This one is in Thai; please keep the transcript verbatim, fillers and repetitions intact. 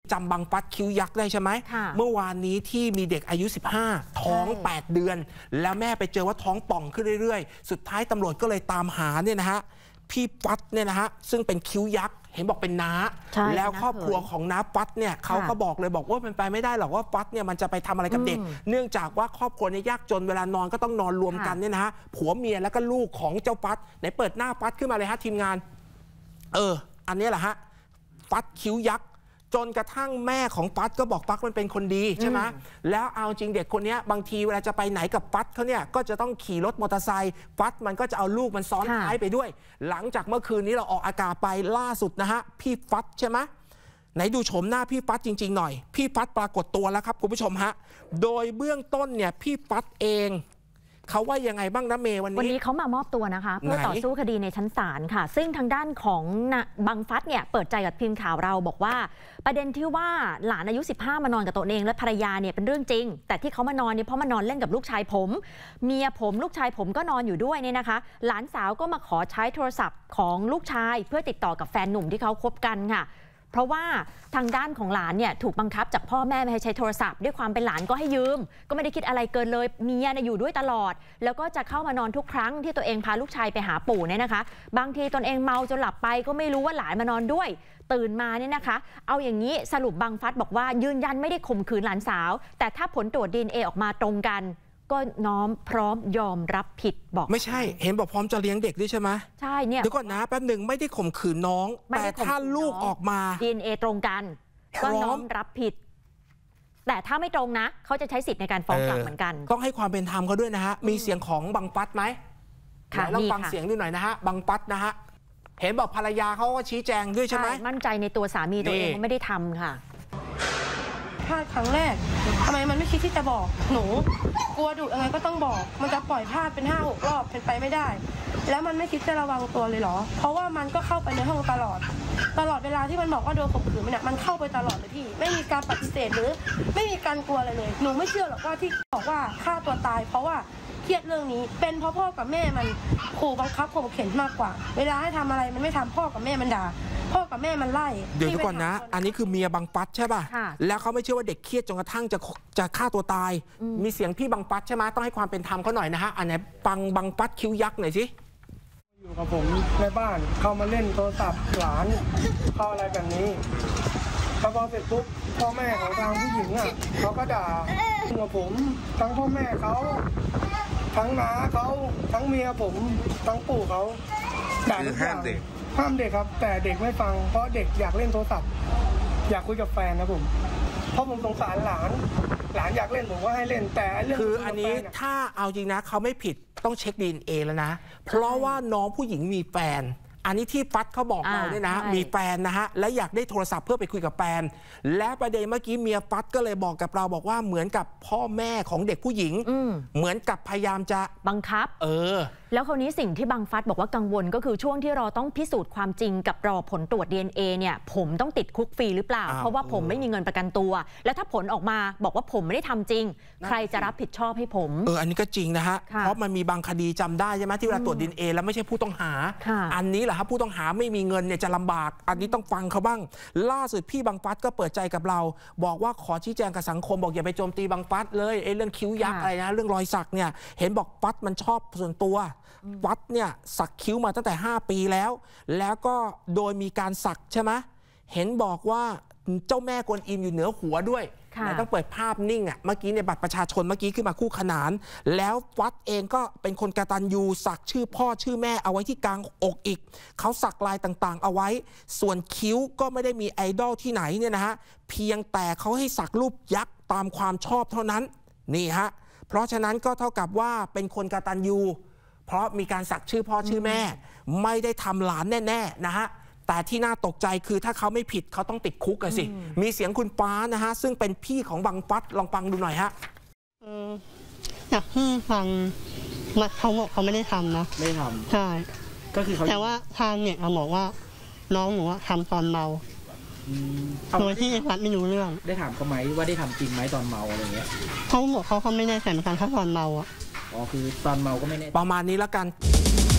จำบังฟัดคิ้วยักษ์ได้ใช่ไหมเมื่อวานนี้ที่มีเด็กอายุสิบห้าท้องแปดเดือนแล้วแม่ไปเจอว่าท้องป่องขึ้นเรื่อยๆสุดท้ายตำรวจก็เลยตามหาเนี่ยนะฮะพี่ฟัดเนี่ยนะฮะซึ่งเป็นคิ้วยักษ์เห็นบอกเป็นน้าแล้วครอบครัวของน้าฟัดเนี่ยเขาก็บอกเลยบอกว่าเป็นไปไม่ได้หรอกว่าฟัดเนี่ยมันจะไปทำอะไรกับเด็กเนื่องจากว่าครอบครัวเนี่ยยากจนเวลานอนก็ต้องนอนรวมกันเนี่ยนะฮะผัวเมียแล้วก็ลูกของเจ้าฟัดไหนเปิดหน้าฟัดขึ้นมาเลยฮะทีมงานเอออันนี้แหละฮะฟัดคิ้วยักษ์จนกระทั่งแม่ของฟัดก็บอกฟัดมันเป็นคนดีใช่ไหมแล้วเอาจริงเด็กคนนี้บางทีเวลาจะไปไหนกับฟัดเขาเนี่ยก็จะต้องขี่รถมอเตอร์ไซค์ฟัดมันก็จะเอาลูกมันซ้อนท้ายไปด้วยหลังจากเมื่อคืนนี้เราออกอากาศไปล่าสุดนะฮะพี่ฟัดใช่ไหมไหนดูโฉมหน้าพี่ฟัดจริงๆหน่อยพี่ฟัดปรากฏตัวแล้วครับคุณผู้ชมฮะโดยเบื้องต้นเนี่ยพี่ฟัดเองเขาว่ายังไงบ้างนะเมย์วันนี้วันนี้เขามามอบตัวนะคะเพื่อต่อสู้คดีในชั้นศาลค่ะซึ่งทางด้านของบังฟัดเนี่ยเปิดใจกับทีมข่าวเราบอกว่าประเด็นที่ว่าหลานอายุสิบห้ามานอนกับตัวเองและภรรยาเนี่ยเป็นเรื่องจริงแต่ที่เขามานอนเนี่ยเพราะมานอนเล่นกับลูกชายผมเมียผมลูกชายผมก็นอนอยู่ด้วยเนี่ยนะคะหลานสาวก็มาขอใช้โทรศัพท์ของลูกชายเพื่อติดต่อกับแฟนหนุ่มที่เขาคบกันค่ะเพราะว่าทางด้านของหลานเนี่ยถูกบังคับจากพ่อแม่ไม่ให้ใช้โทรศัพท์ด้วยความเป็นหลานก็ให้ยืมก็ไม่ได้คิดอะไรเกินเลยเมียอยู่ด้วยตลอดแล้วก็จะเข้ามานอนทุกครั้งที่ตัวเองพาลูกชายไปหาปู่เนี่ยนะคะบางทีตนเองเมาจนหลับไปก็ไม่รู้ว่าหลานมานอนด้วยตื่นมาเนี่ยนะคะเอาอย่างนี้สรุปบังฟัดบอกว่ายืนยันไม่ได้ข่มขืนหลานสาวแต่ถ้าผลตรวจ ดี เอ็น เอ ออกมาตรงกันก็น้อมพร้อมยอมรับผิดบอกไม่ใช่เห็นบอกพร้อมจะเลี้ยงเด็กด้วยใช่ไหมใช่เนี่ยเดี๋ยวก่อนนะแป๊บหนึ่งไม่ได้ข่มขืนน้องแต่ถ้าลูกออกมา ดี เอ็น เอ ตรงกันก็น้อมรับผิดแต่ถ้าไม่ตรงนะเขาจะใช้สิทธิ์ในการฟ้องกลับเหมือนกันต้องให้ความเป็นธรรมเขาด้วยนะฮะมีเสียงของบังฟัดไหมค่ะลองฟังเสียงดูหน่อยนะฮะบังฟัดนะฮะเห็นบอกภรรยาเขาก็ชี้แจงด้วยใช่ไหมมั่นใจในตัวสามีตัวเองไม่ได้ทำค่ะพลาดครั้งแรกทำไมมันไม่คิดที่จะบอกหนูกลัวดุยังไงก็ต้องบอกมันจะปล่อยพลาดเป็นห้าหกรอบเป็นไปไม่ได้แล้วมันไม่คิดจะระวังตัวเลยเหรอเพราะว่ามันก็เข้าไปในห้องตลอดตลอดเวลาที่มันบอกว่าโดนข่มขืนเนี่ยมันเข้าไปตลอดเลยพี่ไม่มีการปฏิเสธหรือไม่มีการกลัวอะไรเลยหนูไม่เชื่อหรอกว่าที่บอกว่าฆ่าตัวตายเพราะว่าเครียดเรื่องนี้เป็นเพราะพ่อกับแม่มันขู่บังคับข่มเข็นมากกว่าเวลาให้ทำอะไรมันไม่ทำพ่อกับแม่มันด่าพ่อกับแม่มันไล่เดี๋ยวก่อนนะอันนี้คือเมียบังฟัดใช่ป่ะแล้วเขาไม่เชื่อว่าเด็กเครียดจนกระทั่งจะจะฆ่าตัวตายมีเสียงพี่บังฟัดใช่ไหมต้องให้ความเป็นธรรมเขาหน่อยนะฮะอันไหนฟังบังฟัดคิ้วยักษ์หน่อยสิอยู่กับผมในบ้านเข้ามาเล่นโทรศัพท์หลานเข้าอะไรแบบนี้พอเสร็จปุ๊บพ่อแม่ของทางผู้หญิงอ่ะเขาก็ด่ากับผมทั้งพ่อแม่เขาทั้งน้าเขาทั้งเมียผมทั้งปู่เขาด่าทุกอย่างห้ามเด็กครับแต่เด็กไม่ฟังเพราะเด็กอยากเล่นโทรศัพท์อยากคุยกับแฟนนะผมเพราะผมสงสารหลานหลานอยากเล่นผมก็ให้เล่นแต่เรื่องคืออันนี้ถ้าเอาจริงนะเขาไม่ผิดต้องเช็ค ดี เอ็น เอ แล้วนะเพราะว่าน้องผู้หญิงมีแฟนอันนี้ที่ฟัดเขาบอกเราเนี่ยนะมีแฟนนะฮะและอยากได้โทรศัพท์เพื่อไปคุยกับแฟนและประเด็นเมื่อกี้เมียฟัดก็เลยบอกกับเราบอกว่าเหมือนกับพ่อแม่ของเด็กผู้หญิงเหมือนกับพยายามจะบังคับเออแล้วคราวนี้สิ่งที่บังฟัดบอกว่ากังวลก็คือช่วงที่เราต้องพิสูจน์ความจริงกับรอผลตรวจ ดี เอ็น เอ เนี่ยผมต้องติดคุกฟรีหรือเปล่าเพราะว่าผมไม่มีเงินประกันตัวแล้วถ้าผลออกมาบอกว่าผมไม่ได้ทำจริงใครจะรับผิดชอบให้ผมเอออันนี้ก็จริงนะฮะเพราะมันมีบางคดีจำได้ใช่ไหมที่เวลาตรวจ ดี เอ็น เอ แล้วไม่ใช่ผู้ต้องหาอันนี้แหละครับผู้ต้องหาไม่มีเงินเนี่ยจะลำบากอันนี้ต้องฟังเขาบ้างล่าสุดพี่บังฟัดก็เปิดใจกับเราบอกว่าขอชี้แจงกับสังคมบอกอย่าไปโจมตีบังฟัดเลยไอ้เรื่องคิ้วยักษ์อะไรนะเรื่องรอยสักเนี่ยเห็นบอกฟัดมันชอบส่วนตัวฟัดเนี่ยสักคิ้วมาตั้งแต่ห้าปีแล้วแล้วก็โดยมีการสักใช่ไหมเห็นบอกว่าเจ้าแม่กวนอิมอยู่เหนือหัวด้วยต้องเปิดภาพนิ่งอ่ะเมื่อกี้ในบัตรประชาชนเมื่อกี้ขึ้นมาคู่ขนานแล้วฟัดเองก็เป็นคนกตัญญูสักชื่อพ่อชื่อแม่เอาไว้ที่กลางอกอีกเขาสักลายต่างๆเอาไว้ส่วนคิ้วก็ไม่ได้มีไอดอลที่ไหนเนี่ยนะฮะเพียงแต่เขาให้สักรูปยักษ์ตามความชอบเท่านั้นนี่ฮะเพราะฉะนั้นก็เท่ากับว่าเป็นคนกตัญญูเพราะมีการสักชื่อพ่อชื่อแม่ไม่ได้ทำหลานแน่ๆนะฮะแต่ที่น่าตกใจคือถ้าเขาไม่ผิดเขาต้องติดคุกกันสิมีเสียงคุณฟ้านะฮะซึ่งเป็นพี่ของบังฟัดลองฟังดูหน่อยฮะอยากให้ฟังเขาบอกเขาไม่ได้ทำนะไม่ทำใช่ก็คือเขาแต่ว่าทางเนี่ยเขาบอกว่าน้องหนูว่าทำตอนเมาโดยที่ฟัดไม่รู้เรื่องได้ถามเขาไหมว่าได้ทำจริงไหมตอนเมาอะไรเงี้ยเขาบอกเขาเขาไม่แน่ใจเหมือนกันถ้าตอนเมาอ่ะอ๋อคือตอนเมาก็ไม่แน่ประมาณนี้แล้วกัน